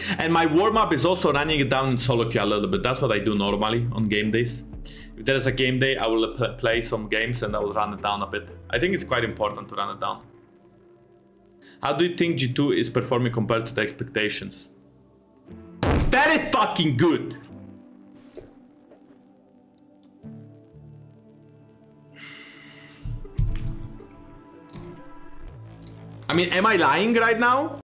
And my warm-up is also running it down in solo queue a little bit. That's what I do normally on game days. If there is a game day, I will play some games and I will run it down a bit. I think it's quite important to run it down. How do you think G2 is performing compared to the expectations? Very fucking good! I mean, am I lying right now?